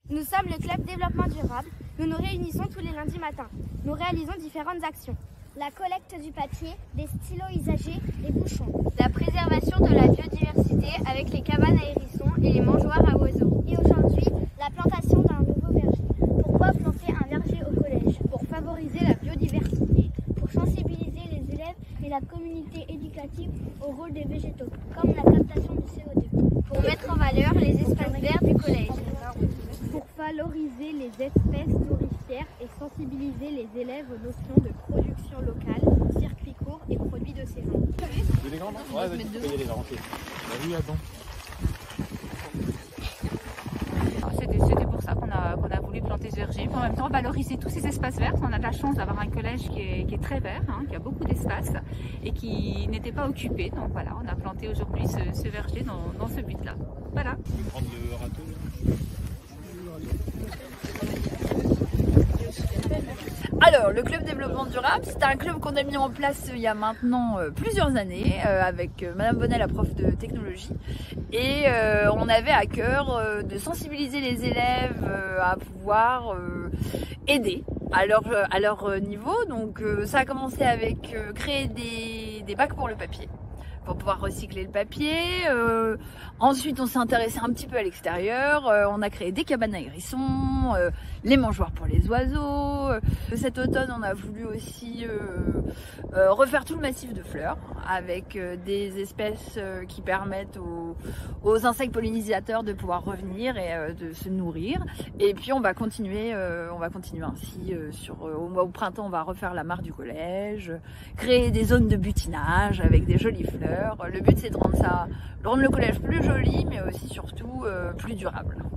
Nous sommes le club développement durable. Nous nous réunissons tous les lundis matins. Nous réalisons différentes actions. La collecte du papier, des stylos usagés, des bouchons. La préservation de la biodiversité avec les cabanes à hérissons et les mangeoires à oiseaux. Et aujourd'hui, la plantation d'un nouveau verger. Pourquoi planter un verger au collège? Pour favoriser la biodiversité. Pour sensibiliser les élèves et la communauté éducative au rôle des végétaux, comme la captation du CO2. Pour mettre en valeur les espaces verts du collège. Pour valoriser les espèces nourricières et sensibiliser les élèves aux notions de production locale, circuits courts et produits de saison. Les grands, non? Ouais, vas-y, tu peux y aller, là, rentrer. Bah oui, attends. C'était pour ça qu'on a voulu planter ce verger, mais en même temps valoriser tous ces espaces verts. On a de la chance d'avoir un collège qui est très vert, qui a beaucoup d'espace et qui n'était pas occupé. Donc voilà, on a planté aujourd'hui ce verger dans ce but-là. Voilà. Tu peux prendre le râteau, là. Alors, le club développement durable, c'est un club qu'on a mis en place il y a maintenant plusieurs années avec Madame Bonnet, la prof de technologie. Et on avait à cœur de sensibiliser les élèves à pouvoir aider à leur niveau. Donc ça a commencé avec créer des bacs pour le papier, pour pouvoir recycler le papier. Ensuite, on s'est intéressé un petit peu à l'extérieur. On a créé des cabanes à hérissons, les mangeoires pour les oiseaux. Cet automne, on a voulu aussi refaire tout le massif de fleurs avec des espèces qui permettent aux insectes pollinisateurs de pouvoir revenir et de se nourrir. Et puis, on va continuer ainsi. Au printemps, on va refaire la mare du collège, créer des zones de butinage avec des jolies fleurs. Le but, c'est de rendre le collège plus joli, mais aussi surtout plus durable.